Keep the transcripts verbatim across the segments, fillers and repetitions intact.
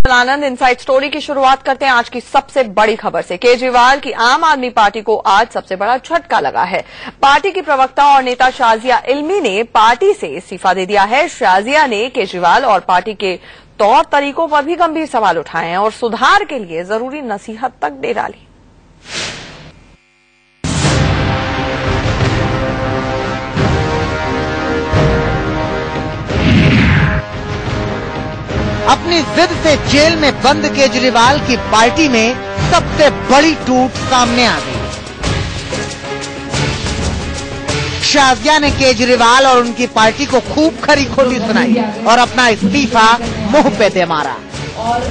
आनंद inside story की शुरुआत करते हैं आज की सबसे बड़ी खबर से। केजरीवाल की आम आदमी पार्टी को आज सबसे बड़ा झटका लगा है। पार्टी की प्रवक्ता और नेता शाजिया इल्मी ने पार्टी से इस्तीफा दे दिया है। शाजिया ने केजरीवाल और पार्टी के तौर तरीकों पर भी गंभीर सवाल उठाए हैं और सुधार के लिए जरूरी नसीहत तक दे डाली। अपनी जिद से जेल में बंद केजरीवाल की पार्टी में सबसे बड़ी टूट सामने आ गई। शाजिया ने केजरीवाल और उनकी पार्टी को खूब खरी खोटी सुनाई और अपना इस्तीफा मुंह पे दे मारा। और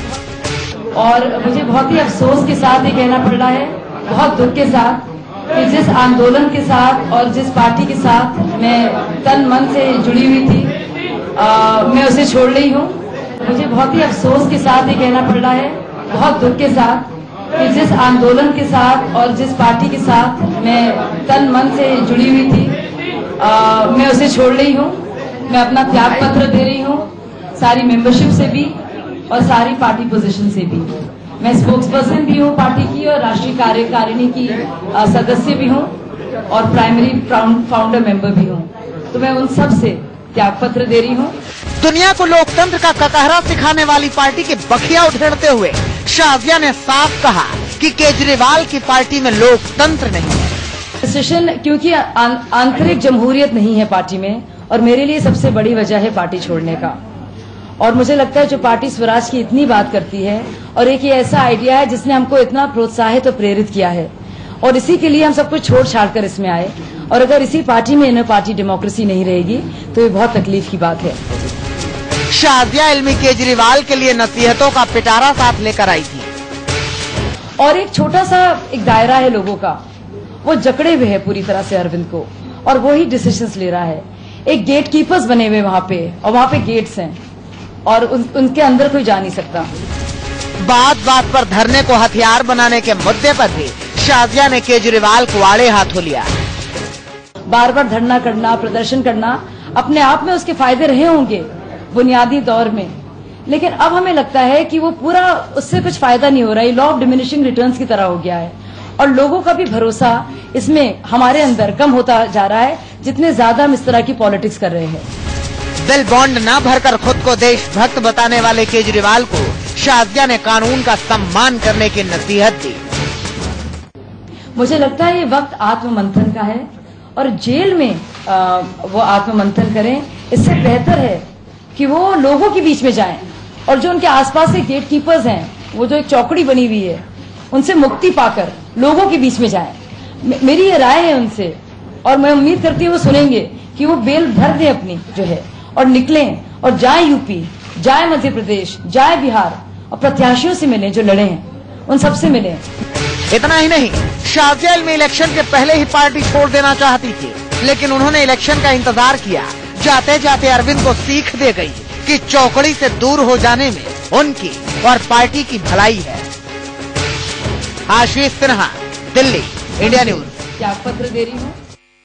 और मुझे बहुत ही अफसोस के साथ ये कहना पड़ रहा है, बहुत दुख के साथ, कि जिस आंदोलन के साथ और जिस पार्टी के साथ मैं तन मन से जुड़ी हुई थी, आ, मैं उसे छोड़ रही हूँ। मुझे बहुत ही अफसोस के साथ ये कहना पड़ रहा है, बहुत दुख के साथ, कि जिस आंदोलन के साथ और जिस पार्टी के साथ मैं तन मन से जुड़ी हुई थी, आ, मैं उसे छोड़ रही हूँ। मैं अपना त्याग पत्र दे रही हूँ, सारी मेंबरशिप से भी और सारी पार्टी पोजीशन से भी। मैं स्पोक्स पर्सन भी हूँ पार्टी की और राष्ट्रीय कार्यकारिणी की आ, सदस्य भी हूँ और प्राइमरी फाउंडर मेंबर भी हूँ। तो मैं उन सब से त्याग पत्र दे रही हूँ। दुनिया को लोकतंत्र का ककहरा सिखाने वाली पार्टी के बखिया उधेड़ते हुए शाजिया ने साफ कहा कि केजरीवाल की पार्टी में लोकतंत्र नहीं है। डिसीजन क्योंकि आंतरिक जमहूरियत नहीं है पार्टी में, और मेरे लिए सबसे बड़ी वजह है पार्टी छोड़ने का। और मुझे लगता है जो पार्टी स्वराज की इतनी बात करती है और एक ये ऐसा आइडिया है जिसने हमको इतना प्रोत्साहित और प्रेरित किया है, और इसी के लिए हम सब कुछ छोड़ छाड़ कर इसमें आए। और अगर इसी पार्टी में इनर पार्टी डेमोक्रेसी नहीं रहेगी तो ये बहुत तकलीफ की बात है। शाजिया इल्मी केजरीवाल के लिए नसीहतों का पिटारा साथ लेकर आई थी। और एक छोटा सा एक दायरा है लोगों का, वो जकड़े हुए है पूरी तरह से अरविंद को, और वो ही डिसीजंस ले रहा है। एक गेट कीपर्स बने हुए वहां पे, और वहां पे गेट्स हैं और उन, उनके अंदर कोई जा नहीं सकता। बात बात पर धरने को हथियार बनाने के मुद्दे पर भी शाजिया ने केजरीवाल को आड़े हाथों लिया। बार बार धरना करना, प्रदर्शन करना अपने आप में उसके फायदे रहे होंगे बुनियादी दौर में, लेकिन अब हमें लगता है कि वो पूरा उससे कुछ फायदा नहीं हो रहा है। लॉ ऑफ डिमिनिशिंग रिटर्न्स की तरह हो गया है, और लोगों का भी भरोसा इसमें हमारे अंदर कम होता जा रहा है जितने ज्यादा हम इस तरह की पॉलिटिक्स कर रहे हैं। दिल बॉन्ड न भरकर खुद को देशभक्त बताने वाले केजरीवाल को शाजिया ने कानून का सम्मान करने की नसीहत दी। मुझे लगता है ये वक्त आत्ममंथन का है, और जेल में आ, वो आत्ममंथन करें। इससे बेहतर है कि वो लोगों के बीच में जाएं, और जो उनके आसपास के गेट कीपर्स हैं, वो जो एक चौकड़ी बनी हुई है, उनसे मुक्ति पाकर लोगों के बीच में जाएं। मेरी ये राय है उनसे, और मैं उम्मीद करती हूँ वो सुनेंगे कि वो बेल भर दें अपनी जो है, और निकलें और जाए यूपी, जाए मध्य प्रदेश, जाए बिहार, और प्रत्याशियों से मिलें जो लड़े हैं, उन सबसे मिलें। इतना ही नहीं, शाजिया इल्मी इलेक्शन के पहले ही पार्टी छोड़ देना चाहती थी, लेकिन उन्होंने इलेक्शन का इंतजार किया। जाते जाते अरविंद को सीख दे गई कि चौकड़ी से दूर हो जाने में उनकी और पार्टी की भलाई है। Ashish Sinha, Delhi, India news. त्याग पत्र दे रही हूँ।